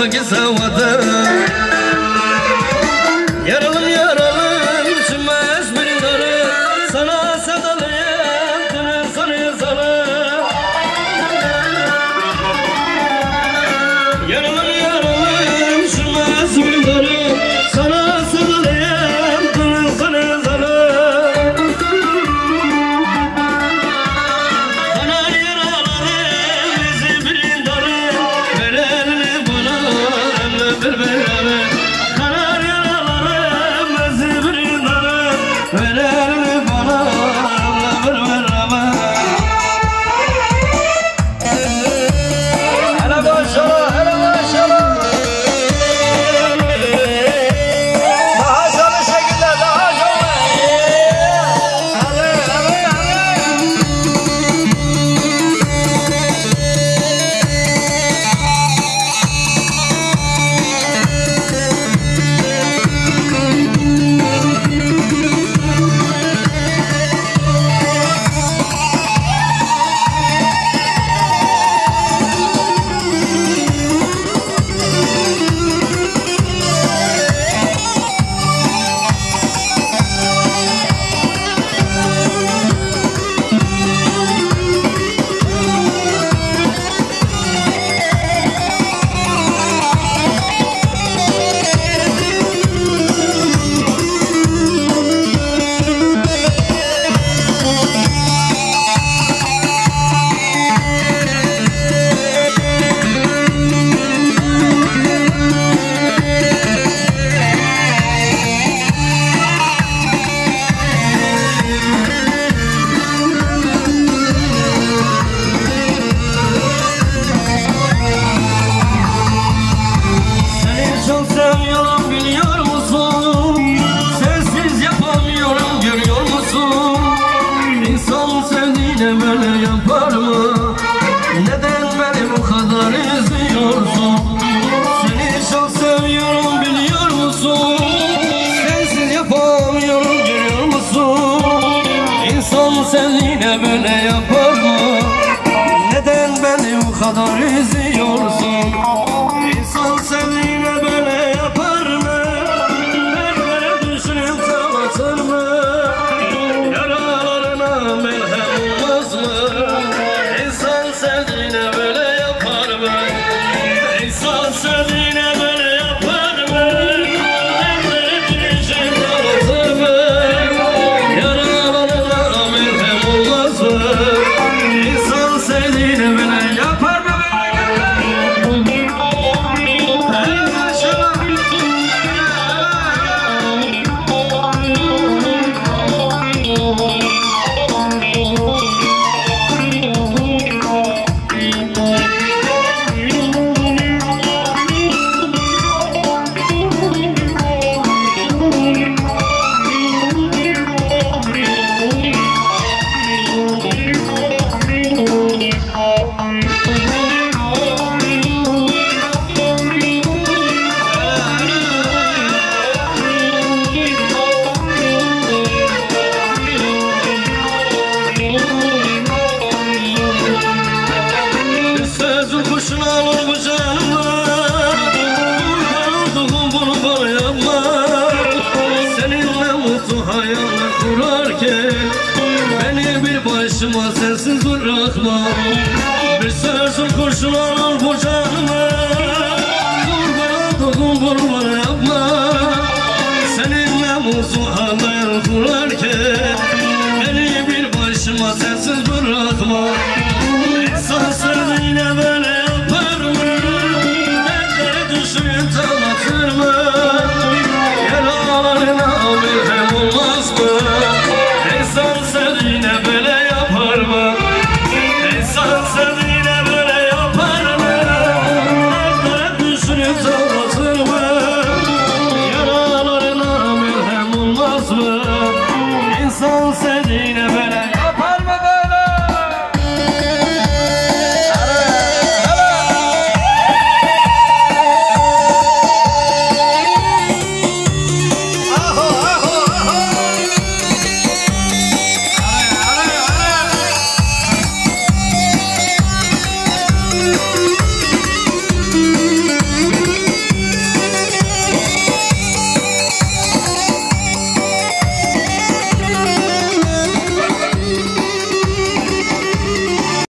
ki sevada. Yaralım yaralım düşünmez bir darı, sana sevdalıyım dönür sanı salım. Yaralım yaralım düşünmez bir darı, sana sevdalıyım dönür sanı salım. Kanar yaralarım bizi bir darı, ver elini bana ömrü bir beraber. Kanar yaralarım bizi bir darı, ver elini bana ömrü bir beraber. Hele maşallah, hele maşallah. Daha canlı şekilde, daha canlı. Hadi, hadi, hadi. Seni çok seviyorum biliyor musun? Sensiz yapamıyorum görüyor musun? İnsan sevdiğine böyle yapar mı? Neden beni bu kadar üzüyorsun? Seni çok seviyorum biliyor musun? Sensiz yapamıyorum görüyor musun? İnsan sevdiğine böyle yapar mı? Neden beni bu kadar üzüyorsun? İnsan sevdiğine böyle yapar mı? Nerelere düşünüp ağlatır mı? Yaralarına merhem olmaz mı? İnsan sevdiğine böyle yapar mı? İnsan sevdiğine böyle yapar mı? Nerelere düşünüp ağlatır mı? Yaralarına merhem olmaz mı? İnsan sevdiğine böyle yapar mı? Bir sözün kuşunu alır bu canıma, kurban olduğum bunu bana yapma. Seninle mutlu hayaller kurarken beni bir başıma sensiz bırakma. Bir sözün kurşunu alır bu canıma, kurban olduğum bunu bana yapma. Seninle mutlu hayaller kurarken beni bir başıma sensiz bırakma. İnsan sevdiğine böyle yapar mı? Nerelere düşünüp ağlatır mı? Yaralarına bir